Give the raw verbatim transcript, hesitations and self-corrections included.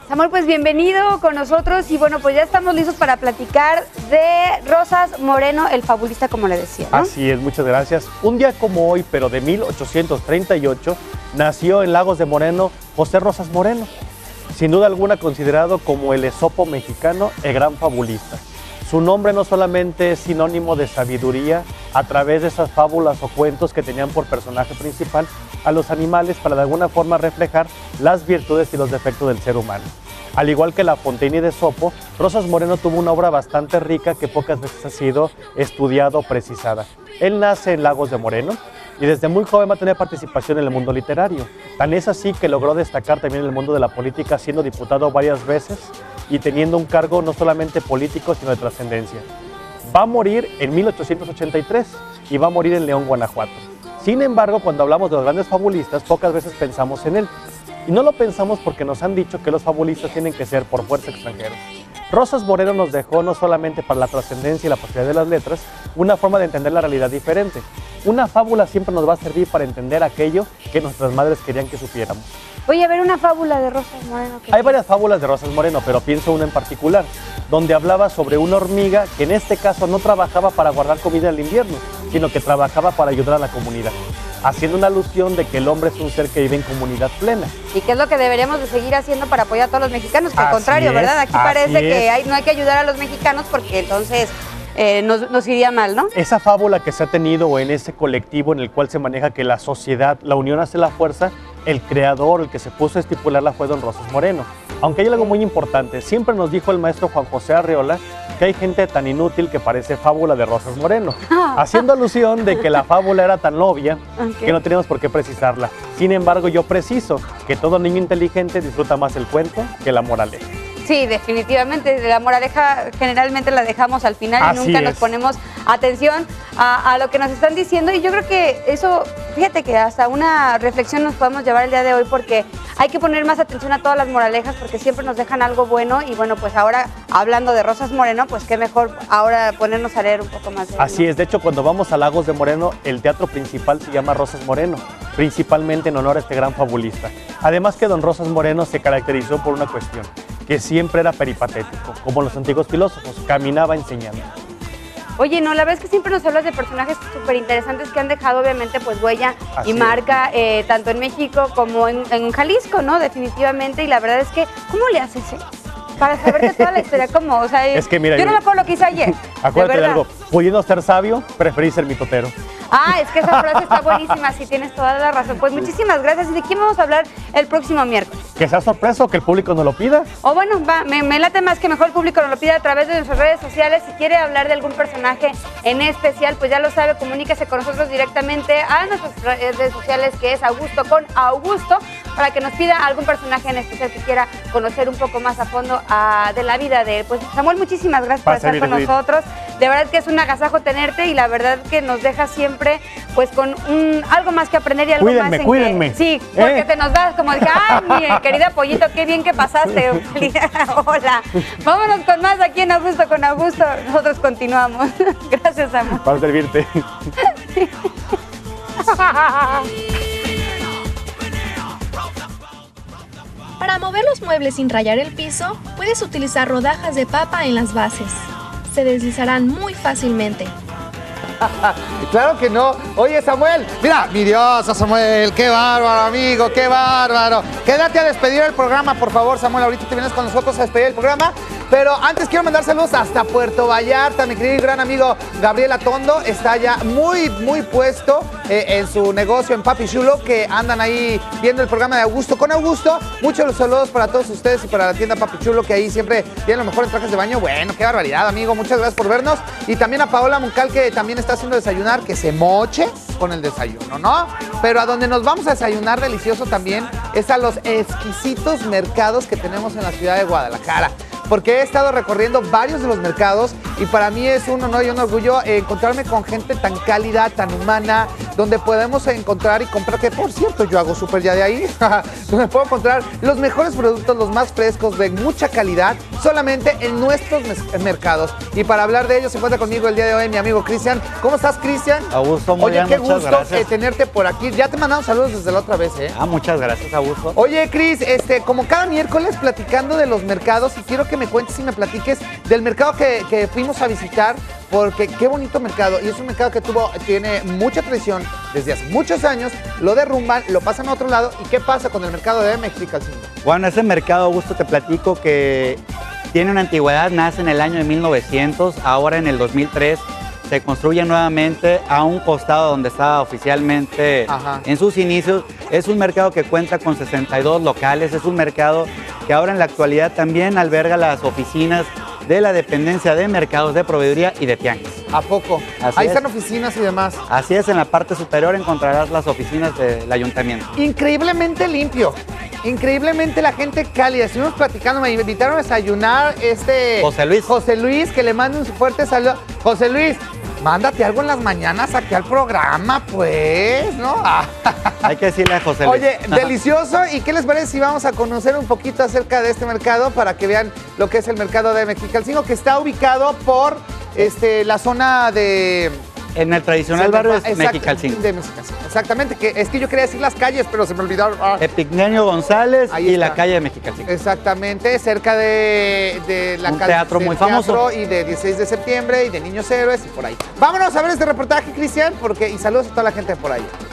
Samuel, pues bienvenido con nosotros y bueno, pues ya estamos listos para platicar de Rosas Moreno, el fabulista, como le decía, ¿no? Así es, muchas gracias. Un día como hoy, pero de mil ochocientos treinta y ocho, nació en Lagos de Moreno José Rosas Moreno, sin duda alguna considerado como el Esopo mexicano, el gran fabulista. Su nombre no solamente es sinónimo de sabiduría a través de esas fábulas o cuentos que tenían por personaje principal a los animales para de alguna forma reflejar las virtudes y los defectos del ser humano. Al igual que La Fontaine de Esopo, Rosas Moreno tuvo una obra bastante rica que pocas veces ha sido estudiada o precisada. Él nace en Lagos de Moreno y desde muy joven va a tener participación en el mundo literario. Tan es así que logró destacar también en el mundo de la política, siendo diputado varias veces y teniendo un cargo no solamente político, sino de trascendencia. Va a morir en mil ochocientos ochenta y tres y va a morir en León, Guanajuato. Sin embargo, cuando hablamos de los grandes fabulistas, pocas veces pensamos en él. Y no lo pensamos porque nos han dicho que los fabulistas tienen que ser por fuerza extranjeros. Rosas Moreno nos dejó no solamente para la trascendencia y la posibilidad de las letras, una forma de entender la realidad diferente. Una fábula siempre nos va a servir para entender aquello que nuestras madres querían que supiéramos. Voy a ver una fábula de Rosas Moreno. Hay varias fábulas de Rosas Moreno, pero pienso una en particular, donde hablaba sobre una hormiga que en este caso no trabajaba para guardar comida en el invierno, sino que trabajaba para ayudar a la comunidad, haciendo una alusión de que el hombre es un ser que vive en comunidad plena. Y que es lo que deberíamos de seguir haciendo para apoyar a todos los mexicanos, que al contrario, es, ¿verdad? Aquí parece es. que hay, no hay que ayudar a los mexicanos porque entonces eh, nos, nos iría mal, ¿no? Esa fábula que se ha tenido en ese colectivo en el cual se maneja que la sociedad, la unión hace la fuerza, el creador, el que se puso a estipularla fue don Rosas Moreno. Aunque hay algo muy importante, siempre nos dijo el maestro Juan José Arreola que hay gente tan inútil que parece fábula de Rosas Moreno, haciendo alusión de que la fábula era tan obvia okay. que no teníamos por qué precisarla. Sin embargo, yo preciso que todo niño inteligente disfruta más el cuento que la moraleja. Sí, definitivamente, la moraleja generalmente la dejamos al final Así y nunca es. nos ponemos atención a, a lo que nos están diciendo y yo creo que eso, fíjate que hasta una reflexión nos podemos llevar el día de hoy porque hay que poner más atención a todas las moralejas porque siempre nos dejan algo bueno y bueno, pues ahora hablando de Rosas Moreno, pues qué mejor ahora ponernos a leer un poco más de él, Así ¿no? es, de hecho cuando vamos a Lagos de Moreno, el teatro principal se llama Rosas Moreno, principalmente en honor a este gran fabulista. Además que don Rosas Moreno se caracterizó por una cuestión, que siempre era peripatético, como los antiguos filósofos, caminaba enseñando. Oye, no, la verdad es que siempre nos hablas de personajes súper interesantes que han dejado obviamente pues huella Así y marca eh, tanto en México como en, en Jalisco, ¿no? Definitivamente, y la verdad es que, ¿cómo le haces, eh? Para saberte toda la historia, ¿cómo? O sea, es que mira, yo no me acuerdo lo que hice ayer. Acuérdate de, de algo, pudiendo ser sabio, preferí ser mitotero. Ah, es que esa frase está buenísima, sí tienes toda la razón. Pues muchísimas gracias. ¿Y de quién vamos a hablar el próximo miércoles? Que sea sorpresa o que el público nos lo pida. O bueno, va, me, me late más que mejor el público nos lo pida a través de nuestras redes sociales. Si quiere hablar de algún personaje en especial, pues ya lo sabe, comuníquese con nosotros directamente a nuestras redes sociales, que es Augusto con Augusto, para que nos pida algún personaje en especial que quiera conocer un poco más a fondo a, de la vida de él. Pues Samuel, muchísimas gracias por estar con nosotros. De verdad que es un agasajo tenerte y la verdad que nos deja siempre pues con un, algo más que aprender y algo cuídenme, más en cuídenme. que, sí, porque ¿Eh? te nos das como dije, ay, mi querida Pollito, qué bien que pasaste. Hola. Vámonos con más aquí en Augusto con Augusto. Nosotros continuamos. Gracias, Samuel. Para servirte. Para mover los muebles sin rayar el piso, puedes utilizar rodajas de papa en las bases. Se deslizarán muy fácilmente. Claro que no. Oye, Samuel, mira, mi Dios, Samuel, qué bárbaro, amigo, qué bárbaro. Quédate a despedir el programa, por favor, Samuel. Ahorita te vienes con nosotros a despedir el programa. Pero antes quiero mandar saludos hasta Puerto Vallarta. Mi querido y gran amigo Gabriel Atondo está ya muy, muy puesto eh, en su negocio en Papi Chulo, que andan ahí viendo el programa de Augusto con Augusto. Muchos saludos para todos ustedes y para la tienda Papi Chulo, que ahí siempre tienen los mejores trajes de baño. Bueno, qué barbaridad, amigo. Muchas gracias por vernos. Y también a Paola Moncal, que también está haciendo desayunar, que se moche con el desayuno, ¿no? Pero a donde nos vamos a desayunar delicioso también es a los exquisitos mercados que tenemos en la ciudad de Guadalajara. Porque he estado recorriendo varios de los mercados y para mí es un honor y un orgullo encontrarme con gente tan cálida, tan humana, donde podemos encontrar y comprar, que por cierto yo hago súper ya de ahí, donde puedo encontrar los mejores productos, los más frescos, de mucha calidad, solamente en nuestros mercados. Y para hablar de ello se encuentra conmigo el día de hoy mi amigo Cristian. ¿Cómo estás, Cristian? Augusto, muy Oye, bien, qué muchas gusto gracias. eh, tenerte por aquí. Ya te mandamos saludos desde la otra vez, ¿eh? Ah, muchas gracias, Augusto. Oye, Cris, este, como cada miércoles platicando de los mercados, y quiero que me cuentes y me platiques del mercado que, que fuimos a visitar, porque qué bonito mercado, y es un mercado que tuvo, tiene mucha tradición desde hace muchos años, lo derrumban, lo pasan a otro lado, ¿y qué pasa con el mercado de Mexicalcingo? Bueno, ese mercado, Augusto, te platico que tiene una antigüedad, nace en el año de mil novecientos, ahora en el dos mil tres se construye nuevamente a un costado donde estaba oficialmente Ajá. en sus inicios. Es un mercado que cuenta con sesenta y dos locales, es un mercado que ahora en la actualidad también alberga las oficinas de la dependencia de mercados, de proveeduría y de tianguis. ¿A poco? Así Ahí es. están oficinas y demás. Así es, en la parte superior encontrarás las oficinas del ayuntamiento. Increíblemente limpio. Increíblemente la gente cálida. Estuvimos platicando, me invitaron a desayunar este... José Luis. José Luis, que le mando un fuerte saludo. José Luis, mándate algo en las mañanas aquí al programa, pues, ¿no? Hay que decirle a José Luis. Oye, delicioso. ¿Y qué les parece si vamos a conocer un poquito acerca de este mercado para que vean lo que es el mercado de Mexicalcingo, que está ubicado por este, la zona de... En el tradicional barrio es Exacto, Mexicalcingo. de Mexicalcingo. Exactamente, que es que yo quería decir las calles, pero se me olvidaron. Ah. Epigmenio González Ahí y está. la calle de Mexicalcingo. Exactamente, cerca de, de la Un calle teatro del muy famoso. teatro y de dieciséis de septiembre y de Niños Héroes y por ahí. Vámonos a ver este reportaje, Cristian, porque y saludos a toda la gente por ahí.